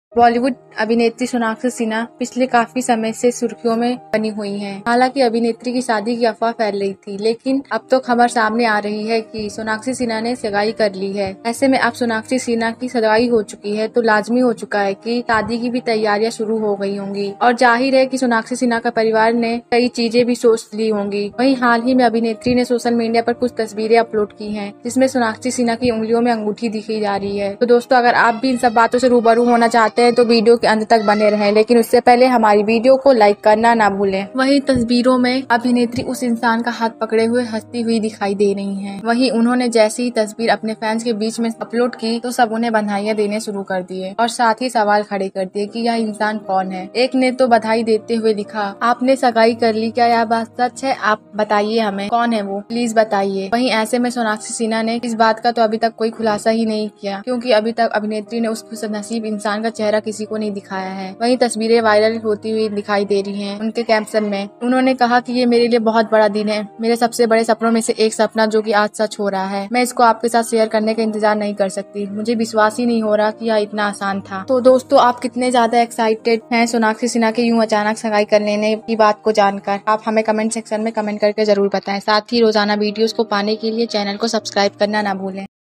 बॉलीवुड अभिनेत्री सोनाक्षी सिन्हा पिछले काफी समय से सुर्खियों में बनी हुई हैं। हालांकि अभिनेत्री की शादी की अफवाह फैल रही थी, लेकिन अब तो खबर सामने आ रही है कि सोनाक्षी सिन्हा ने सगाई कर ली है। ऐसे में अब सोनाक्षी सिन्हा की सगाई हो चुकी है तो लाजमी हो चुका है कि शादी की भी तैयारियां शुरू हो गई होंगी और जाहिर है कि सोनाक्षी सिन्हा का परिवार ने कई चीजें भी सोच ली होंगी। वहीं हाल ही में अभिनेत्री ने सोशल मीडिया पर कुछ तस्वीरें अपलोड की हैं, जिसमें सोनाक्षी सिन्हा की उंगलियों में अंगूठी दिखी जा रही है। तो दोस्तों, अगर आप भी इन सब बातों से रूबरू होना चाहते हैं तो वीडियो के अंत तक बने रहें, लेकिन उससे पहले हमारी वीडियो को लाइक करना ना भूलें। वहीं तस्वीरों में अभिनेत्री उस इंसान का हाथ पकड़े हुए हंसती हुई दिखाई दे रही हैं। वहीं उन्होंने जैसी ही तस्वीर अपने फैंस के बीच में अपलोड की तो सब उन्हें बधाइयां देने शुरू कर दिए और साथ ही सवाल खड़े कर दिए कि यह इंसान कौन है। एक ने तो बधाई देते हुए लिखा, आपने सगाई कर ली, क्या यह बात सच है? आप बताइए हमें, कौन है वो, प्लीज बताइए। वहीं ऐसे में सोनाक्षी सिन्हा ने इस बात का तो अभी तक कोई खुलासा ही नहीं किया, क्योंकि अभी तक अभिनेत्री ने उस खुशनसीब इंसान का चेहरा किसी को नहीं दिखाया है। वहीं तस्वीरें वायरल होती हुई दिखाई दे रही हैं। उनके कैप्शन में उन्होंने कहा कि ये मेरे लिए बहुत बड़ा दिन है, मेरे सबसे बड़े सपनों में से एक सपना जो कि आज सच हो रहा है। मैं इसको आपके साथ शेयर करने का इंतजार नहीं कर सकती, मुझे विश्वास ही नहीं हो रहा कि यह इतना आसान था। तो दोस्तों, आप कितने ज्यादा एक्साइटेड हैं सोनाक्षी सिन्हा के यूं अचानक सगाई कर लेने की बात को जानकर? आप हमें कमेंट सेक्शन में कमेंट करके जरूर बताएं। साथ ही रोजाना वीडियोस को पाने के लिए चैनल को सब्सक्राइब करना ना भूलें।